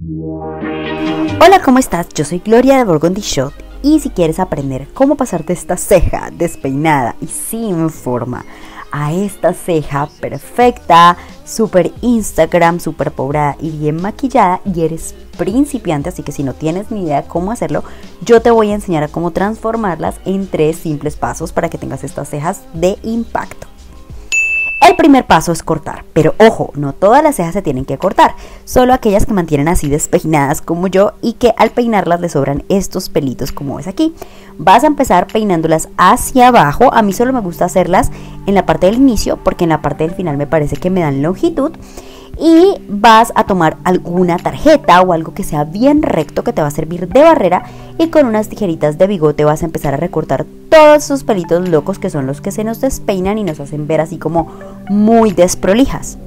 Hola, ¿cómo estás? Yo soy Gloria de Burgundy Shot y si quieres aprender cómo pasarte esta ceja despeinada y sin forma a esta ceja perfecta, súper Instagram, súper poblada y bien maquillada y eres principiante, así que si no tienes ni idea cómo hacerlo, yo te voy a enseñar a cómo transformarlas en 3 simples pasos para que tengas estas cejas de impacto. El primer paso es cortar, pero ojo, no todas las cejas se tienen que cortar, solo aquellas que mantienen así despeinadas como yo y que al peinarlas le sobran estos pelitos como ves aquí. Vas a empezar peinándolas hacia abajo, a mí solo me gusta hacerlas en la parte del inicio porque en la parte del final me parece que me dan longitud. Y vas a tomar alguna tarjeta o algo que sea bien recto que te va a servir de barrera y con unas tijeritas de bigote vas a empezar a recortar todos esos pelitos locos que son los que se nos despeinan y nos hacen ver así como muy desprolijas.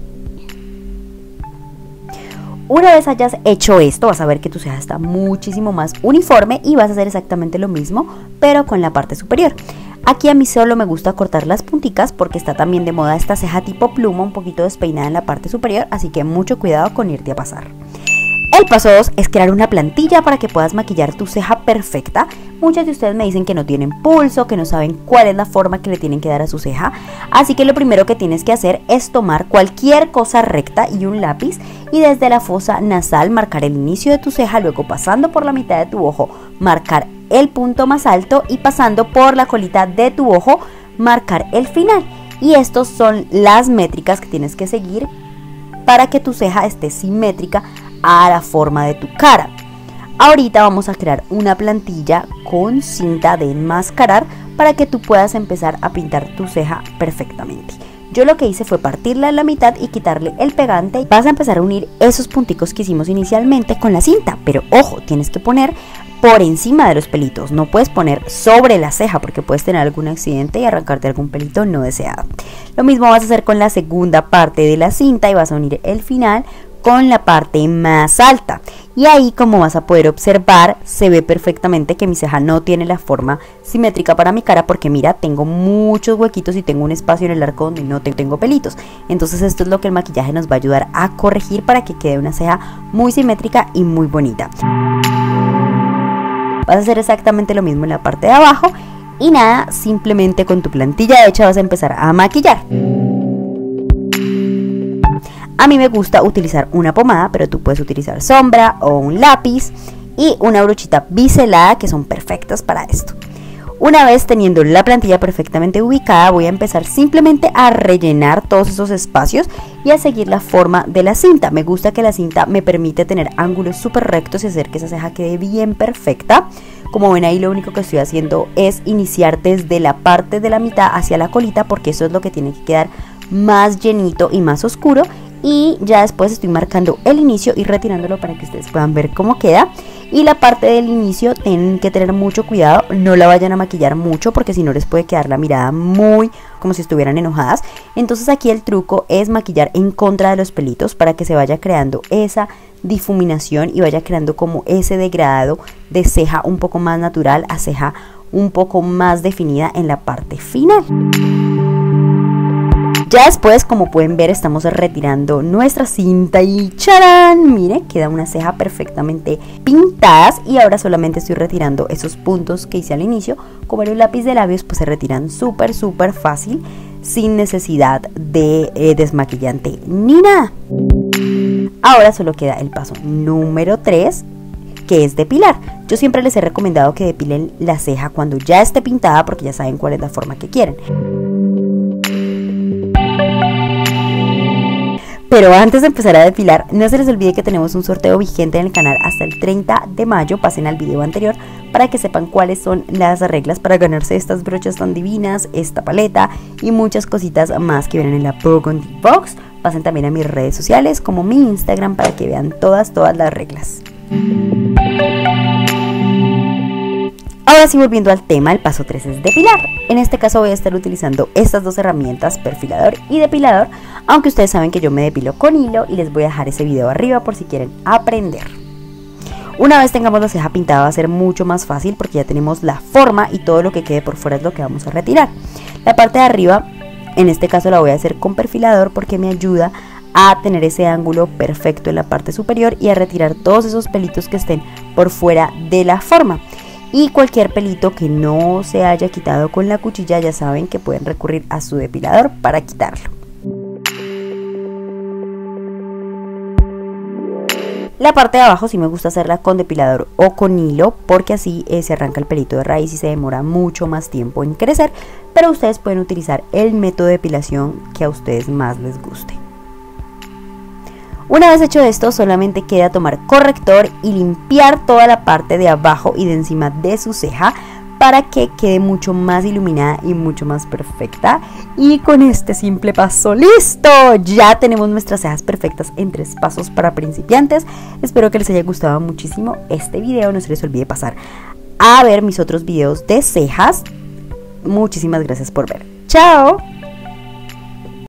Una vez hayas hecho esto, vas a ver que tu ceja está muchísimo más uniforme y vas a hacer exactamente lo mismo, pero con la parte superior. Aquí a mí solo me gusta cortar las punticas porque está también de moda esta ceja tipo pluma, un poquito despeinada en la parte superior, así que mucho cuidado con irte a pasar. El paso 2 es crear una plantilla para que puedas maquillar tu ceja perfecta. Muchos de ustedes me dicen que no tienen pulso, que no saben cuál es la forma que le tienen que dar a su ceja. Así que lo primero que tienes que hacer es tomar cualquier cosa recta y un lápiz y desde la fosa nasal marcar el inicio de tu ceja, luego pasando por la mitad de tu ojo, marcar el punto más alto y pasando por la colita de tu ojo, marcar el final. Y estos son las métricas que tienes que seguir para que tu ceja esté simétrica a la forma de tu cara. Ahorita vamos a crear una plantilla con cinta de enmascarar para que tú puedas empezar a pintar tu ceja perfectamente. Yo lo que hice fue partirla en la mitad y quitarle el pegante. Vas a empezar a unir esos punticos que hicimos inicialmente con la cinta, pero ojo, tienes que poner por encima de los pelitos, no puedes poner sobre la ceja porque puedes tener algún accidente y arrancarte algún pelito no deseado. Lo mismo vas a hacer con la segunda parte de la cinta y vas a unir el final con la parte más alta y ahí, como vas a poder observar, se ve perfectamente que mi ceja no tiene la forma simétrica para mi cara porque mira, tengo muchos huequitos y tengo un espacio en el arco donde no tengo pelitos. Entonces esto es lo que el maquillaje nos va a ayudar a corregir para que quede una ceja muy simétrica y muy bonita. Vas a hacer exactamente lo mismo en la parte de abajo y nada, simplemente con tu plantilla hecha vas a empezar a maquillar. A mí me gusta utilizar una pomada, pero tú puedes utilizar sombra o un lápiz y una brochita biselada que son perfectas para esto. Una vez teniendo la plantilla perfectamente ubicada, voy a empezar simplemente a rellenar todos esos espacios y a seguir la forma de la cinta. Me gusta que la cinta me permite tener ángulos súper rectos y hacer que esa ceja quede bien perfecta. Como ven ahí, lo único que estoy haciendo es iniciar desde la parte de la mitad hacia la colita porque eso es lo que tiene que quedar más llenito y más oscuro. Y ya después estoy marcando el inicio y retirándolo para que ustedes puedan ver cómo queda. Y la parte del inicio tienen que tener mucho cuidado, no la vayan a maquillar mucho porque si no les puede quedar la mirada muy como si estuvieran enojadas. Entonces aquí el truco es maquillar en contra de los pelitos para que se vaya creando esa difuminación y vaya creando como ese degradado de ceja un poco más natural a ceja un poco más definida en la parte final. Ya después, como pueden ver, estamos retirando nuestra cinta y ¡charán! Miren, queda una ceja perfectamente pintadas y ahora solamente estoy retirando esos puntos que hice al inicio. Como era un lápiz de labios, pues se retiran súper fácil, sin necesidad de desmaquillante ni nada. Ahora solo queda el paso número 3, que es depilar. Yo siempre les he recomendado que depilen la ceja cuando ya esté pintada porque ya saben cuál es la forma que quieren. Pero antes de empezar a depilar, no se les olvide que tenemos un sorteo vigente en el canal hasta el 30 de mayo. Pasen al video anterior para que sepan cuáles son las reglas para ganarse estas brochas tan divinas, esta paleta y muchas cositas más que vienen en la Burgundy Box. Pasen también a mis redes sociales como mi Instagram para que vean todas las reglas. Ahora sí, volviendo al tema, el paso 3 es depilar. En este caso voy a estar utilizando estas dos herramientas, perfilador y depilador, aunque ustedes saben que yo me depilo con hilo y les voy a dejar ese video arriba por si quieren aprender. Una vez tengamos la ceja pintada va a ser mucho más fácil porque ya tenemos la forma y todo lo que quede por fuera es lo que vamos a retirar. La parte de arriba, en este caso la voy a hacer con perfilador porque me ayuda a tener ese ángulo perfecto en la parte superior y a retirar todos esos pelitos que estén por fuera de la forma. Y cualquier pelito que no se haya quitado con la cuchilla, ya saben que pueden recurrir a su depilador para quitarlo. La parte de abajo sí me gusta hacerla con depilador o con hilo, porque así se arranca el pelito de raíz y se demora mucho más tiempo en crecer, pero ustedes pueden utilizar el método de depilación que a ustedes más les guste. Una vez hecho esto, solamente queda tomar corrector y limpiar toda la parte de abajo y de encima de su ceja para que quede mucho más iluminada y mucho más perfecta. Y con este simple paso, ¡listo! Ya tenemos nuestras cejas perfectas en 3 pasos para principiantes. Espero que les haya gustado muchísimo este video. No se les olvide pasar a ver mis otros videos de cejas. Muchísimas gracias por ver. ¡Chao!